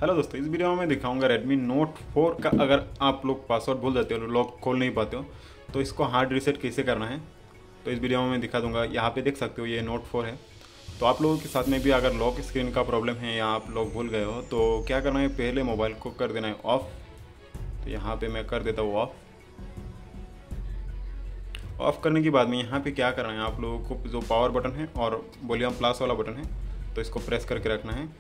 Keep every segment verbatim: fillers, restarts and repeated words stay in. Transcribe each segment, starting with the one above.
Hello दोस्तों, इस video में मैं दिखाऊंगा Redmi Note फोर का अगर आप लोग पासवर्ड भूल जाते हो, लॉक खोल नहीं पाते हो तो इसको हार्ड रीसेट कैसे करना है तो इस वीडियो में मैं दिखा दूंगा। यहाँ पे देख सकते हो ये नोट फोर है। तो आप लोगों के साथ में भी अगर लॉक स्क्रीन का प्रॉब्लम है या आप लोग भूल गए हो तो क्या करना है, पहले मोबाइल को कर देना है ऑफ। तो यहाँ पर मैं कर देता हूँ ऑफ। ऑफ करने के बाद में यहाँ पे क्या करना है, आप लोगों को जो पावर बटन है और वॉल्यूम प्लस वाला बटन है तो इसको प्रेस करके रखना है।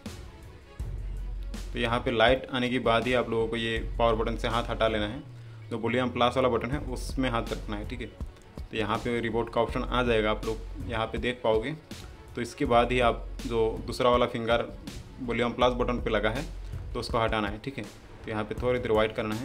तो यहाँ पे लाइट आने के बाद ही आप लोगों को ये पावर बटन से हाथ हटा लेना है। जो वॉल्यूम प्लस वाला बटन है उसमें हाथ रखना है, ठीक है। तो यहाँ पे रिमोट का ऑप्शन आ जाएगा, आप लोग यहाँ पे देख पाओगे। तो इसके बाद ही आप जो दूसरा वाला फिंगर वॉल्यूम प्लस बटन पे लगा है तो उसको हटाना है, ठीक है। तो यहाँ पे थोड़ी देर वाइट करना है।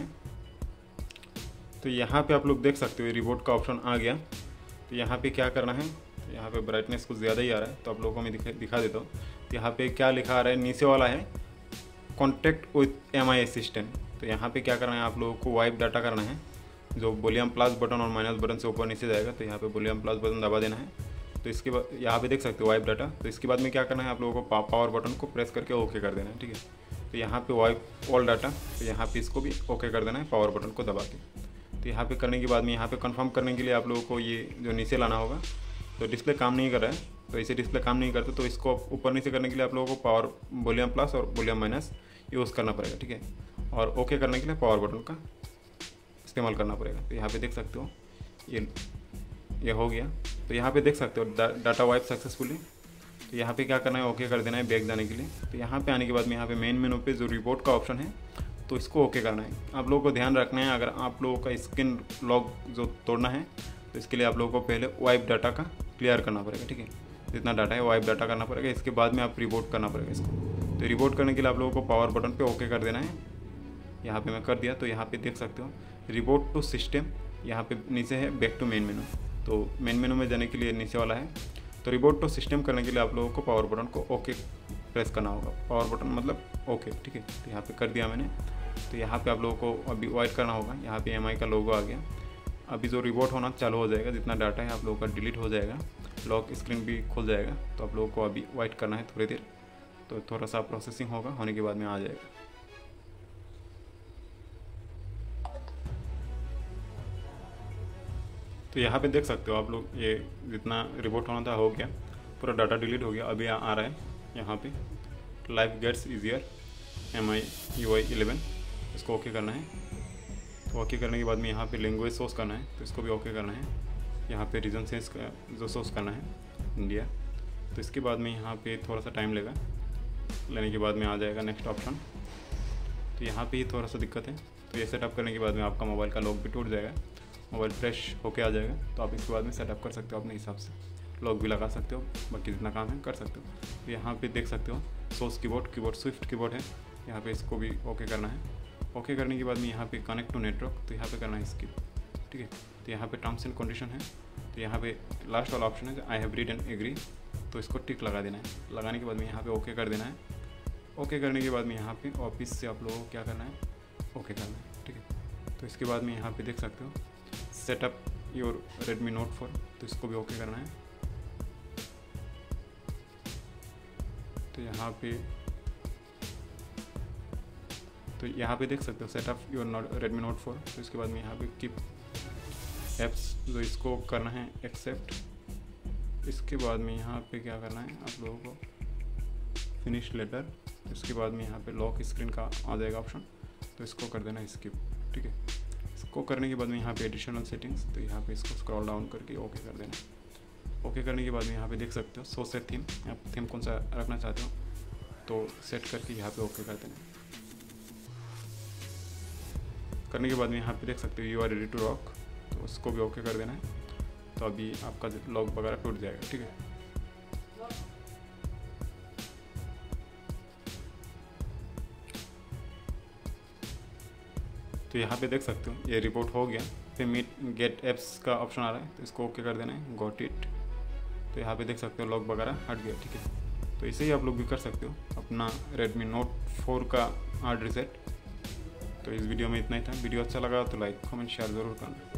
तो यहाँ पे आप लोग देख सकते हो रिमोट का ऑप्शन आ गया। तो यहाँ पे क्या करना है, तो यहाँ पे ब्राइटनेस कुछ ज़्यादा ही आ रहा है तो आप लोगों को मैं दिखा दिखा देता हूँ। तो यहाँ पे क्या लिखा आ रहा है, नीचे वाला है contact with M I assistant. तो यहाँ पे क्या करना है, आप लोगों को वाइप डाटा करना है। जो वॉल्यूम प्लस बटन और माइनस बटन से ऊपर नीचे जाएगा तो यहाँ पे वॉल्यूम प्लस बटन दबा देना है। तो इसके बाद यहाँ पे देख सकते हो वाइप डाटा। तो इसके बाद में क्या करना है, आप लोगों को पावर बटन को प्रेस करके ओके कर देना है, ठीक है। तो यहाँ पे वाइप ऑल डाटा, तो यहाँ पे इसको भी ओके कर देना है पावर बटन को दबा के। तो यहाँ पे करने के बाद में यहाँ पे कंफर्म करने के लिए आप लोगों को ये जो नीचे लाना होगा। तो डिस्प्ले काम नहीं कर रहा है, तो इसे डिस्प्ले काम नहीं करता तो इसको ऊपर नीचे करने के लिए आप लोगों को पावर वॉल्यूम प्लस और वॉल्यूम माइनस यूज़ करना पड़ेगा, ठीक है। और ओके करने के लिए पावर बटन का इस्तेमाल करना पड़ेगा। तो यहाँ पे देख सकते हो ये ये हो गया। तो यहाँ पे देख सकते हो डा, डाटा वाइप सक्सेसफुली। तो यहाँ पे क्या करना है, ओके कर देना है बैक जाने के लिए। तो यहाँ पे आने के बाद में यहाँ पे मेन मेनू पे जो रिपोर्ट का ऑप्शन है तो इसको ओके करना है। आप लोगों को ध्यान रखना है, अगर आप लोगों का स्क्रीन लॉक जो तोड़ना है तो इसके लिए आप लोगों को पहले वाइप डाटा का क्लियर करना पड़ेगा, ठीक है। जितना डाटा है वाइप डाटा करना पड़ेगा, इसके बाद में आप रिपोर्ट करना पड़ेगा इसको। तो रिपोर्ट करने के लिए आप लोगों को पावर बटन पे ओके कर देना है। यहाँ पे मैं कर दिया। तो यहाँ पे देख सकते हो रिपोर्ट टू सिस्टम, यहाँ पे नीचे है बैक टू मेन मेनू। तो मेन मेनू में जाने के लिए नीचे वाला है। तो रिपोर्ट टू सिस्टम करने के लिए आप लोगों को पावर बटन को ओके प्रेस करना होगा। पावर बटन मतलब ओके, ठीक है। तो यहाँ पे कर दिया मैंने। तो यहाँ पे आप लोगों को अभी वाइट करना होगा। यहाँ पे एम आई का लोगो आ गया। अभी जो रिपोर्ट होना चालू हो जाएगा, जितना डाटा है आप लोगों का डिलीट हो जाएगा, लॉक स्क्रीन भी खुल जाएगा। तो आप लोगों को अभी वाइट करना है थोड़ी देर। तो थोड़ा सा प्रोसेसिंग होगा, होने के बाद में आ जाएगा। तो यहाँ पे देख सकते हो आप लोग, ये जितना रिपोर्ट होना था हो गया, पूरा डाटा डिलीट हो गया। अभी आ, आ रहा है यहाँ पे life gets easier M I U I eleven, इसको ओके करना है। तो ओके करने के बाद में यहाँ पे लैंग्वेज सोर्स करना है, तो इसको भी ओके करना है। यहाँ पे रीजन सेंस जो सोर्स करना है इंडिया। तो इसके बाद में यहाँ पे थोड़ा सा टाइम लेगा, लेने के बाद में आ जाएगा नेक्स्ट ऑप्शन। तो यहाँ पे ही थोड़ा सा दिक्कत है। तो ये सेटअप करने के बाद में आपका मोबाइल का लॉक भी टूट जाएगा, मोबाइल फ्रेश होके आ जाएगा। तो आप इसके बाद में सेटअप कर सकते हो अपने हिसाब से, लॉक भी लगा सकते हो, बाकी जितना काम है कर सकते हो। तो यहाँ पे देख सकते हो source keyboard keyboard swift keyboard है, यहाँ पे इसको भी ओके करना है। ओके करने के बाद में यहाँ पे कनेक्ट टू नेटवर्क, तो यहाँ पे करना है स्किप, ठीक है। तो यहाँ पे टर्म्स एंड कंडीशन है। तो यहाँ पे लास्ट वाला ऑप्शन है I have read and agree, तो इसको टिक लगा देना है। लगाने के बाद में यहाँ पे ओके कर देना है। ओके करने के बाद में यहाँ पे ऑफिस से आप लोगों को क्या करना है, ओके करना है, ठीक है। तो इसके बाद में यहाँ पे देख सकते हो setup your Redmi Note four, तो इसको भी ओके करना है। तो यहाँ पे तो यहाँ पे देख सकते हो setup your Redmi Note four. तो इसके बाद में यहाँ पे कीप एप्स, जो इसको करना है एक्सेप्ट। इसके बाद में यहाँ पे क्या करना है, आप लोगों को फिनिश लेटर। इसके बाद में यहाँ पे लॉक स्क्रीन का आ जाएगा ऑप्शन, तो इसको कर देना स्किप, ठीक है। इसको करने के बाद में यहाँ पे एडिशनल सेटिंग्स, तो यहाँ पे इसको स्क्रॉल डाउन करके ओके कर देना। ओके करने के बाद में यहाँ पे देख सकते हो सो सेट थीम, आप थीम कौन सा रखना चाहते हो तो सेट करके यहाँ पे ओके कर देना। करने के बाद में यहाँ पे देख सकते हो you are ready to rock, तो उसको भी ओके कर देना है। तो अभी आपका लॉक वगैरह टूट जाएगा, ठीक है। तो यहाँ पे देख सकते हो ये रिपोर्ट हो गया। फिर मीट गेट एप्स का ऑप्शन आ रहा है, तो इसको ओके कर देना है, गॉट इट। तो यहाँ पे देख सकते हो लॉक वगैरह हट गया, ठीक है। तो इसे ही आप लोग भी कर सकते हो अपना Redmi Note फोर का हार्ड रीसेट। तो इस वीडियो में इतना ही था। वीडियो अच्छा लगा तो लाइक कमेंट शेयर ज़रूर करना।